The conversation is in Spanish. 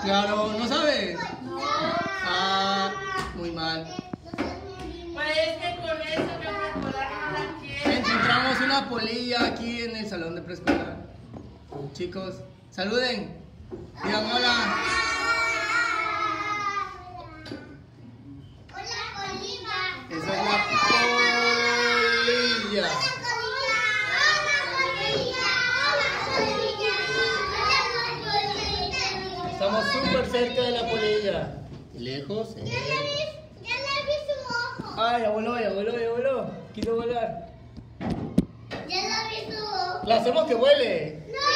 Claro, ¿no sabes? No. Ah, muy mal. Pues es que con eso que me acordaron no la quiero. Encontramos una polilla aquí en el salón de preescolar. Chicos, saluden. Digan hola. Hola, Colina. Esa es la polilla. Estamos súper cerca de la polilla. Lejos. Ya le vi su ojo. Ay, ya voló, ya voló, ya voló. Quiso volar. Ya le vi su ojo. La hacemos que vuele. No.